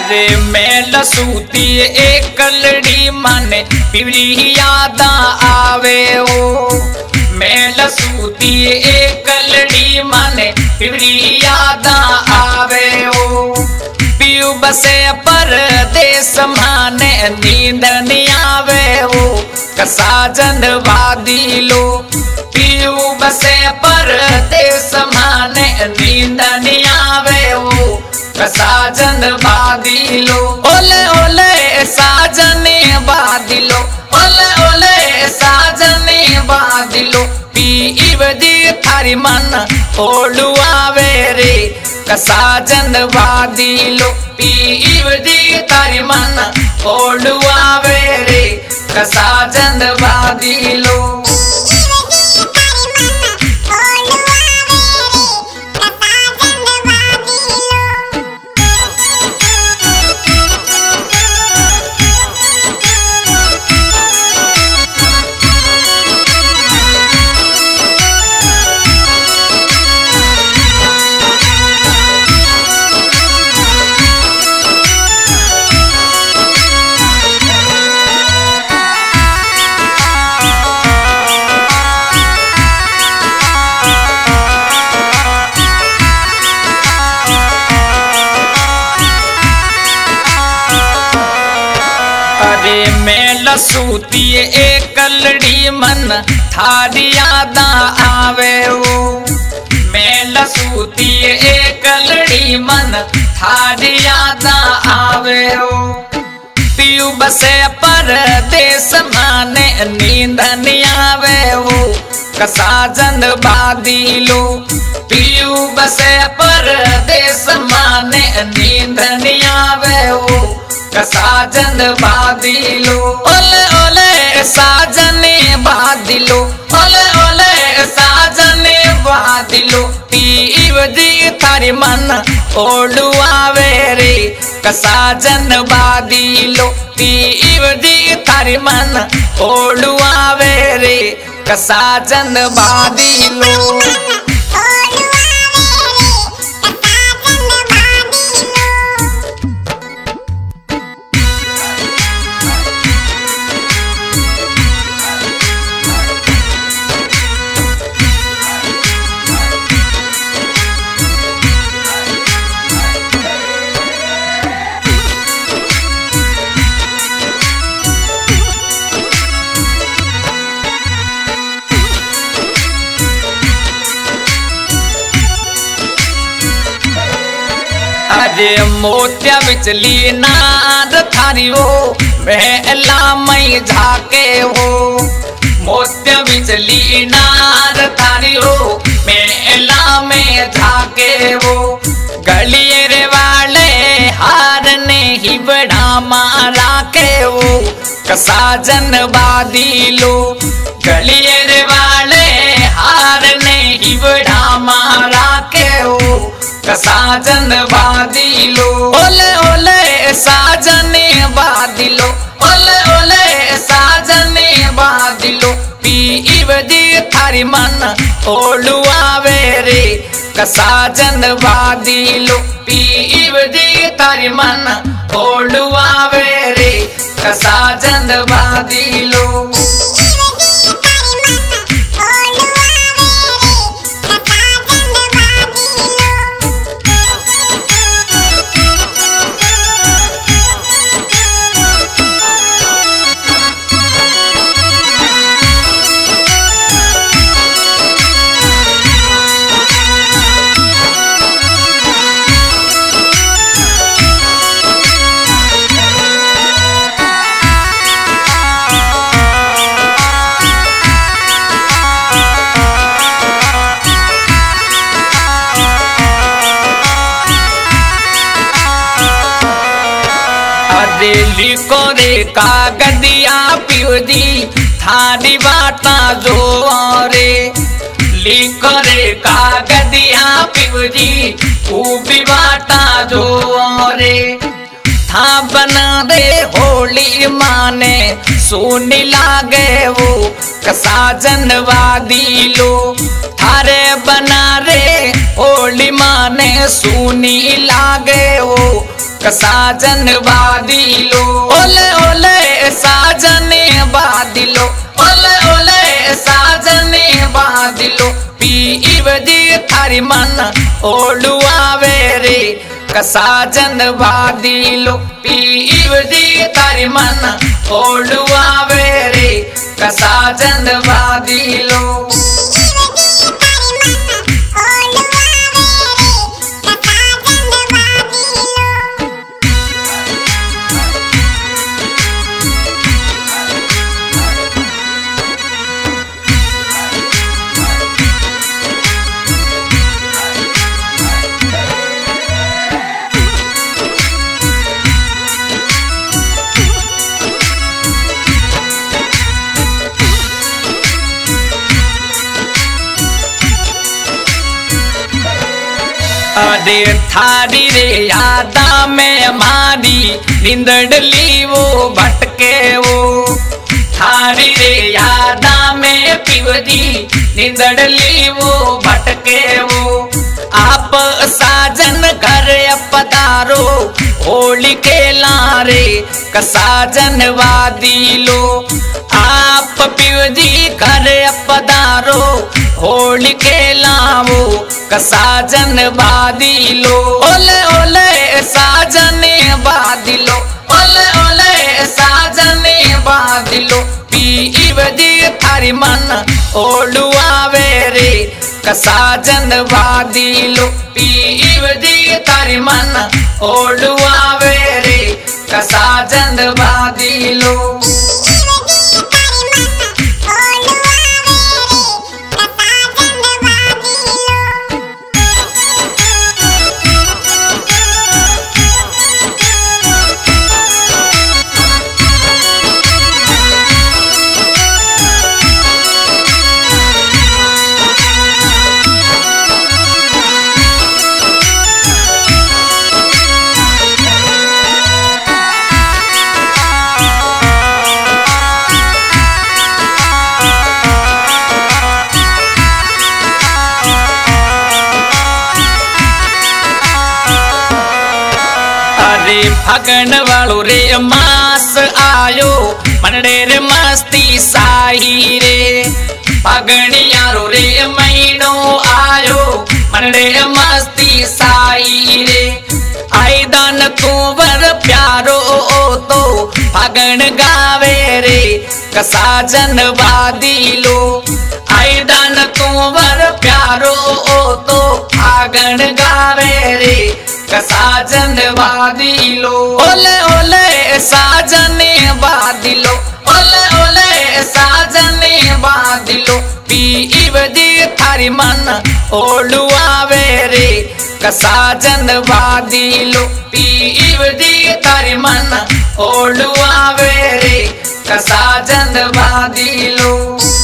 अरे मेल सूती एक लड़ी माने पिवरी याद आवे ओ। मेल सूती एक लड़ी माने पिवरी याद आवे ओ। पीयू बसे परदेस माने नींद नहीं आवे ओ। कसाजन वादी लो पीयू बसे परदेस माने नींद नहीं आवे ओ। साजन बादिलो ओले ओले साजने बादिलो ओले ओले साजने बादिलो पीवदी थारी मन ओलू आवे रे। कसाजन बादिलो पीवदी थारी मन ओलू आवे रे। कसाजन बादिलो मेल सूती एक लड़ी मन थारी याद आवे ओ। मेल सूती एक लड़ी मन थारी याद आवे ओ। पीयू बसे परदेस माने नींद नहीं आवे ओ। कसाजन बादिलो पीयू बसे परदेस माने नींद नहीं आवे ओ। साजन बादिलो ओले ओले साजने बादिलो ओले ओले साजने बादिलो पीवदी थारी मन ओलू आवे रे। कसाजन बादिलो पीवदी थारी मन ओलू आवे रे। कसाजन बादिलो अरे मोतिया बिचली नाद थारी हो मेला मई झाके हो। मोतिया बिचली नाद थारी हो मेला में झाके हो। गलिये रे वाले हार ने ही बड़ा मारा के हो। कसाजन बादिलो गलिये रे वाले हार ने ही बड़ा मारा के हो। कसाजन बादिलो ओले ओले साजने बादिलो ओले ओले साजने बादिलो पीवदी थारी मन ओलू आवे रे। कसाजन बादिलो पीवदी थारी मन ओलू आवे रे। कसाजन बादिलो लिखो रे कागदिया पिवदी थारी बाता जो रे। लिखो रे कागदिया पिवदी भी बाता जो रे। था बना दे होली माने सोनी लागे वो। कसाजन वादिलो थारे बना रे होली माने सोनी लागे वो। साजन बादिलो ओले ओले साजन बादिलो ओले ओले साजन बादिलो पीव जी थारी मन ओलुआवे रे साजन बादिलो पीव जी थारी मन ओलुआवे रे साजन बादिलो अरे थारी रे यादा में हमारी निंदड़ली वो भटके वो थारी रे यादा में पिवजी निंदड़ली वो भटके वो आप साजन घर पधारो होली के लारे साजन वादिलो आप पिवजी घर पधारो होली के लावो साजन बादिलो ओले ओले साजन बादिलो ओले ओले साजन बादिलो पीव जी थारी मन ओलुआवे रे साजन बादिलो पीव जी थारी मन ओलुआवे रे साजन बादिलो फगन वालो रे मास आयो मनडे रे मस्ती साही रे फगनियारो रे महीनो आयो मनडे मस्ती साही रे आई दान कुंवर प्यारो तो फगन गावे रे साजन बादिलो आई दान कुंवर प्यारो तो फगन गावे रे साजन बादिलो ओले ओले साजन बादिलो ओले ओले साजन बादिलो पीव जी थारी मन ओलुआवे रे साजन बादिलो पीव जी थारी मन ओलुआवे रे साजन बादिलो।